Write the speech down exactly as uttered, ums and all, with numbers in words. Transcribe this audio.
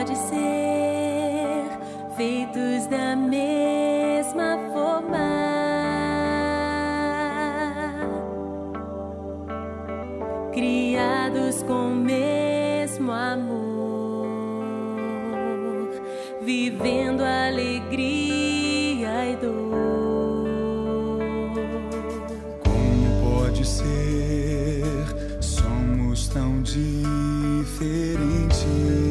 pode ser feitos da mesma forma? Criados com o mesmo amor, vivendo alegria e dor. Como pode ser? Somos tão diferentes.